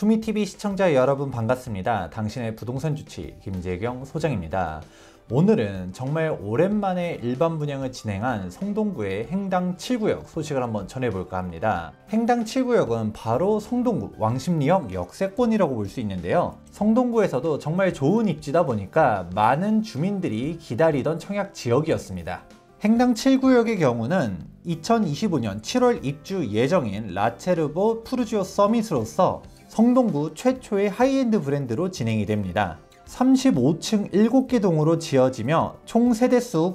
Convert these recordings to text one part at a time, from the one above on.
투미TV 시청자 여러분 반갑습니다. 당신의 부동산 주치 김재경 소장입니다. 오늘은 정말 오랜만에 일반 분양을 진행한 성동구의 행당 7구역 소식을 한번 전해볼까 합니다. 행당 7구역은 바로 성동구 왕십리역 역세권이라고 볼 수 있는데요. 성동구에서도 정말 좋은 입지다 보니까 많은 주민들이 기다리던 청약 지역이었습니다. 행당 7구역의 경우는 2025년 7월 입주 예정인 라체르보 푸르지오 서밋으로서 성동구 최초의 하이엔드 브랜드로 진행이 됩니다. 35층 7개 동으로 지어지며 총 세대수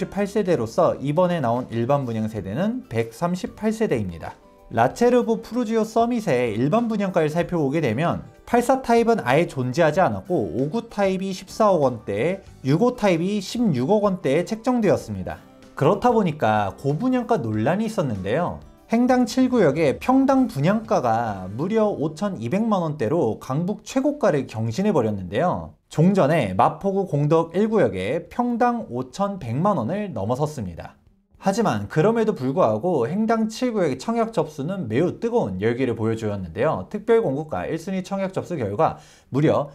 958세대로서 이번에 나온 일반 분양 세대는 138세대입니다. 라체르보 푸르지오 서밋의 일반 분양가를 살펴보게 되면 84 타입은 아예 존재하지 않았고 59 타입이 14억 원대에 65 타입이 16억 원대에 책정되었습니다. 그렇다 보니까 고분양가 논란이 있었는데요. 행당 7구역의 평당 분양가가 무려 5,200만원대로 강북 최고가를 경신해 버렸는데요. 종전에 마포구 공덕 1구역에 평당 5,100만원을 넘어섰습니다. 하지만 그럼에도 불구하고 행당 7구역의 청약 접수는 매우 뜨거운 열기를 보여주었는데요. 특별공고가 1순위 청약 접수 결과 무려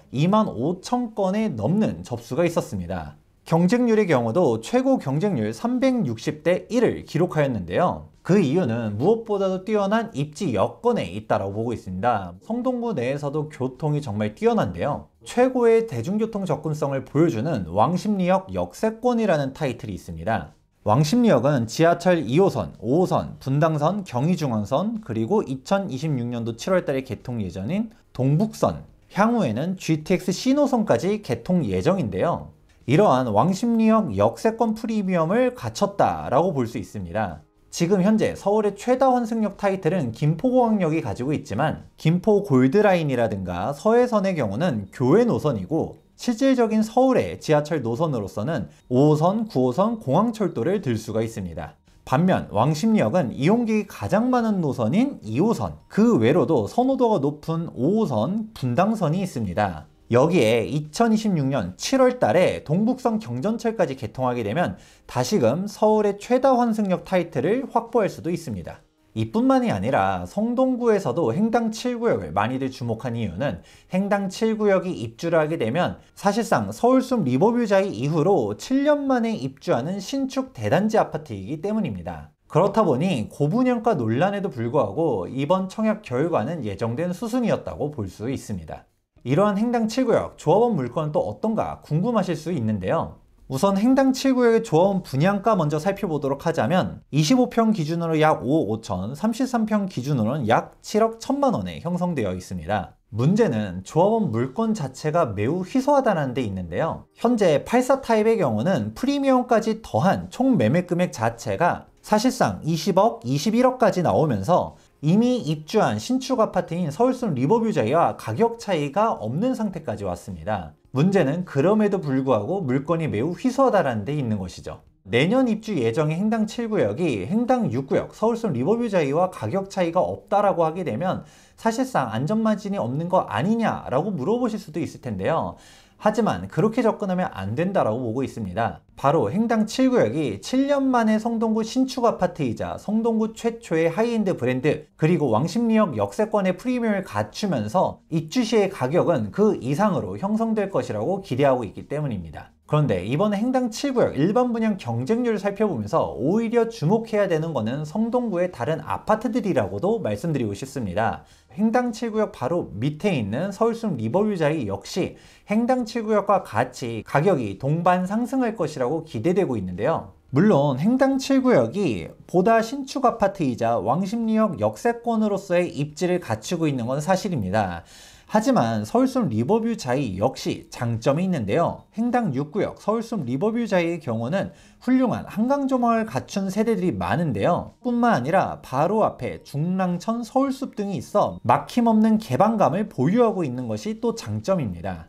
25,000건에 넘는 접수가 있었습니다. 경쟁률의 경우도 최고 경쟁률 360대 1을 기록하였는데요. 그 이유는 무엇보다도 뛰어난 입지 여건에 있다고 보고 있습니다. 성동구 내에서도 교통이 정말 뛰어난데요. 최고의 대중교통 접근성을 보여주는 왕십리역 역세권이라는 타이틀이 있습니다. 왕십리역은 지하철 2호선, 5호선, 분당선, 경의중앙선, 그리고 2026년도 7월달에 개통 예정인 동북선, 향후에는 GTX 신호선까지 개통 예정인데요. 이러한 왕십리역 역세권 프리미엄을 갖췄다라고 볼 수 있습니다. 지금 현재 서울의 최다 환승역 타이틀은 김포공항역이 가지고 있지만 김포 골드라인이라든가 서해선의 경우는 교외 노선이고 실질적인 서울의 지하철 노선으로서는 5호선, 9호선 공항철도를 들 수가 있습니다. 반면 왕십리역은 이용객이 가장 많은 노선인 2호선, 그 외로도 선호도가 높은 5호선, 분당선이 있습니다. 여기에 2026년 7월 달에 동북선 경전철까지 개통하게 되면 다시금 서울의 최다 환승역 타이틀을 확보할 수도 있습니다. 이뿐만이 아니라 성동구에서도 행당 7구역을 많이들 주목한 이유는 행당 7구역이 입주를 하게 되면 사실상 서울숲 리버뷰자이 이후로 7년 만에 입주하는 신축 대단지 아파트이기 때문입니다. 그렇다 보니 고분양가 논란에도 불구하고 이번 청약 결과는 예정된 수순이었다고 볼 수 있습니다. 이러한 행당 7구역 조합원 물건은 또 어떤가 궁금하실 수 있는데요. 우선 행당 7구역의 조합원 분양가 먼저 살펴보도록 하자면 25평 기준으로 약 5억 5천, 33평 기준으로는 약 7억 1천만원에 형성되어 있습니다. 문제는 조합원 물건 자체가 매우 희소하다는 데 있는데요. 현재 84 타입의 경우는 프리미엄까지 더한 총 매매 금액 자체가 사실상 20억, 21억까지 나오면서 이미 입주한 신축 아파트인 서울숲 리버뷰자이와 가격 차이가 없는 상태까지 왔습니다. 문제는 그럼에도 불구하고 물건이 매우 희소하다는 데 있는 것이죠. 내년 입주 예정의 행당 7구역이 행당 6구역 서울숲 리버뷰자이와 가격 차이가 없다라고 하게 되면 사실상 안전마진이 없는 거 아니냐라고 물어보실 수도 있을 텐데요. 하지만 그렇게 접근하면 안 된다라고 보고 있습니다. 바로 행당 7구역이 7년 만에 성동구 신축 아파트이자 성동구 최초의 하이엔드 브랜드 그리고 왕십리역 역세권의 프리미엄을 갖추면서 입주 시의 가격은 그 이상으로 형성될 것이라고 기대하고 있기 때문입니다. 그런데 이번에 행당 7구역 일반 분양 경쟁률을 살펴보면서 오히려 주목해야 되는 것은 성동구의 다른 아파트들이라고도 말씀드리고 싶습니다. 행당 7구역 바로 밑에 있는 서울숲 리버뷰자이 역시 행당 7구역과 같이 가격이 동반 상승할 것이라고 기대되고 있는데요. 물론 행당 7구역이 보다 신축 아파트이자 왕십리역 역세권으로서의 입지를 갖추고 있는 건 사실입니다. 하지만 서울숲 리버뷰자이 역시 장점이 있는데요. 행당 6구역 서울숲 리버뷰자이의 경우는 훌륭한 한강조망을 갖춘 세대들이 많은데요. 뿐만 아니라 바로 앞에 중랑천 서울숲 등이 있어 막힘없는 개방감을 보유하고 있는 것이 또 장점입니다.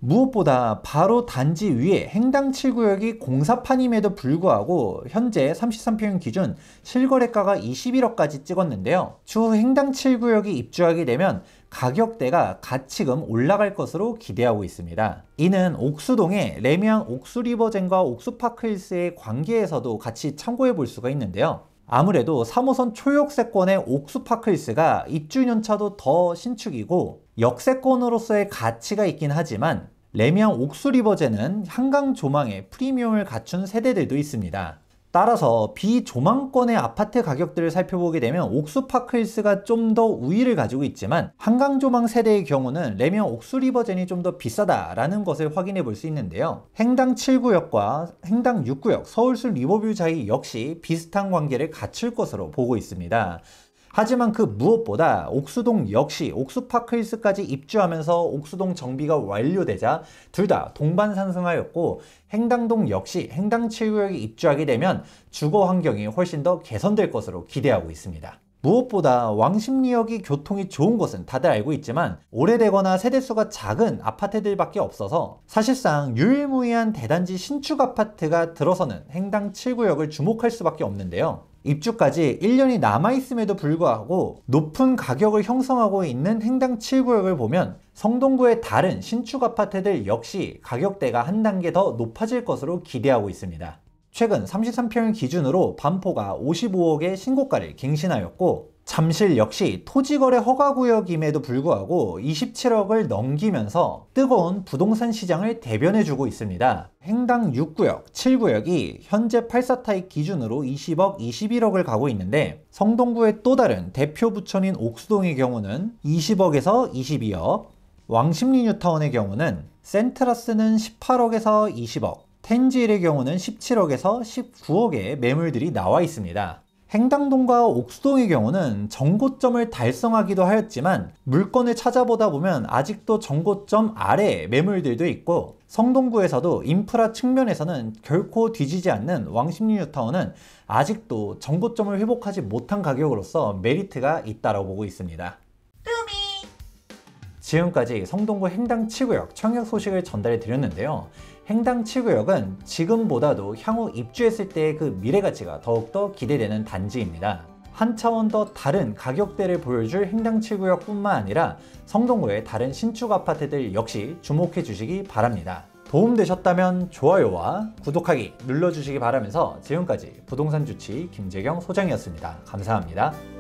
무엇보다 바로 단지 위에 행당 7구역이 공사판임에도 불구하고 현재 33평 기준 실거래가가 21억까지 찍었는데요. 추후 행당 7구역이 입주하게 되면 가격대가 가치금 올라갈 것으로 기대하고 있습니다. 이는 옥수동의 레미안 옥수리버젠과 옥수파크힐스의 관계에서도 같이 참고해 볼 수가 있는데요. 아무래도 3호선 초역세권의 옥수파크힐스가 입주 년차도 더 신축이고 역세권으로서의 가치가 있긴 하지만 레미안 옥수리버제는 한강 조망에 프리미엄을 갖춘 세대들도 있습니다. 따라서 비조망권의 아파트 가격들을 살펴보게 되면 옥수파크힐스가 좀 더 우위를 가지고 있지만 한강조망 세대의 경우는 레미안 옥수리버젠이 좀 더 비싸다라는 것을 확인해 볼 수 있는데요. 행당 7구역과 행당 6구역 서울숲 리버뷰 자이 역시 비슷한 관계를 갖출 것으로 보고 있습니다. 하지만 그 무엇보다 옥수동 역시 옥수파크힐스까지 입주하면서 옥수동 정비가 완료되자 둘 다 동반 상승하였고, 행당동 역시 행당 7구역에 입주하게 되면 주거 환경이 훨씬 더 개선될 것으로 기대하고 있습니다. 무엇보다 왕십리역이 교통이 좋은 것은 다들 알고 있지만 오래되거나 세대수가 작은 아파트들밖에 없어서 사실상 유일무이한 대단지 신축 아파트가 들어서는 행당 7구역을 주목할 수밖에 없는데요. 입주까지 1년이 남아있음에도 불구하고 높은 가격을 형성하고 있는 행당 7구역을 보면 성동구의 다른 신축 아파트들 역시 가격대가 한 단계 더 높아질 것으로 기대하고 있습니다. 최근 33평을 기준으로 반포가 55억의 신고가를 갱신하였고, 잠실 역시 토지거래 허가구역임에도 불구하고 27억을 넘기면서 뜨거운 부동산 시장을 대변해주고 있습니다. 행당 6구역, 7구역이 현재 84타입 기준으로 20억, 21억을 가고 있는데, 성동구의 또 다른 대표 부천인 옥수동의 경우는 20억에서 22억, 왕십리 뉴타운의 경우는 센트라스는 18억에서 20억, 텐지일의 경우는 17억에서 19억의 매물들이 나와 있습니다. 행당동과 옥수동의 경우는 정고점을 달성하기도 하였지만 물건을 찾아보다 보면 아직도 정고점 아래 매물들도 있고, 성동구에서도 인프라 측면에서는 결코 뒤지지 않는 왕십리 뉴타운은 아직도 정고점을 회복하지 못한 가격으로서 메리트가 있다고 보고 있습니다. 지금까지 성동구 행당 7구역 청약 소식을 전달해 드렸는데요. 행당 7구역은 지금보다도 향후 입주했을 때의 그 미래 가치가 더욱더 기대되는 단지입니다. 한 차원 더 다른 가격대를 보여줄 행당 7구역 뿐만 아니라 성동구의 다른 신축 아파트들 역시 주목해 주시기 바랍니다. 도움되셨다면 좋아요와 구독하기 눌러주시기 바라면서 지금까지 부동산 주치 김재경 소장이었습니다. 감사합니다.